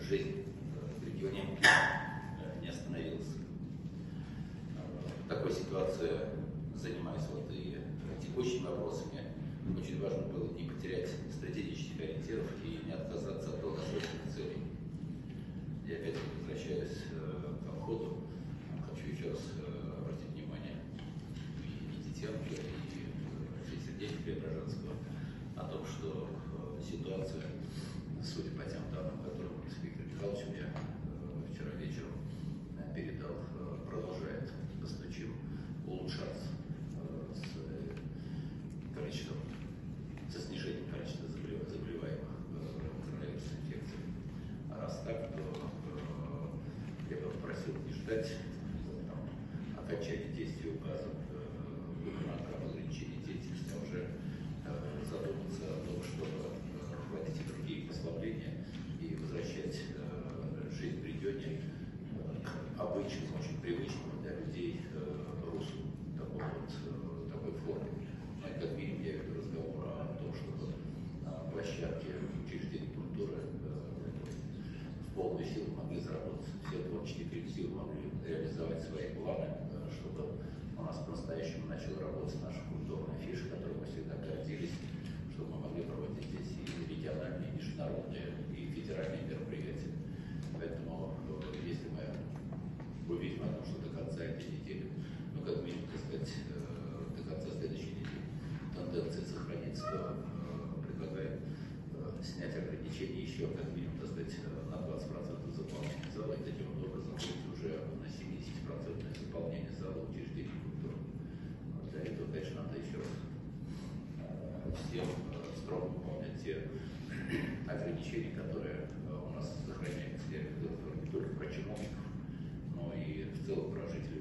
жизнь в регионе не остановилась. В такой ситуации, занимаясь вот и текущими вопросами, очень важно было не потерять стратегических ориентиров и не отказаться от долгосрочных целей. Я опять возвращаюсь к обходу. Хочу еще раз обратить внимание и Тетенко, и Сергея Преображенского о том, что ситуация, судя по тем данным, которые с Виктором Михайловичем я вчера вечером передал, продолжает достаточно улучшаться со снижением количества заболеваемых коронавирусной инфекцией. А раз так, то я бы попросил не ждать окончания действия указа губернатора об ограничении деятельности, а уже задуматься о том, чтобы вводить и другие послабления и возвращать жизнь в регионе к обычному, очень привычному для людей руслу такой формы. Ну и как минимум я веду разговор о том, чтобы площадки учреждений культуры в полную силу могли заработать. Все творческие коллективы могли реализовать свои планы, чтобы у нас по-настоящему начала работать наша культурная фиша, которой мы всегда гордились, чтобы мы могли проводить здесь и региональные, и международные, и федеральные мероприятия. Поэтому, если мы увидим о том, что до конца этой недели, ну, как минимум, так сказать, до конца следующей недели тенденция сохранится, то предлагаем снять ограничения еще, как минимум, так сказать, на 20% заполнения зала, и таким образом будет уже на 70% заполнение зала учреждений культуры. Для этого, конечно, надо еще раз всем строго выполнять те ограничения, которые у нас сохраняются. Я говорю не только про чиновников, но и в целом про жителей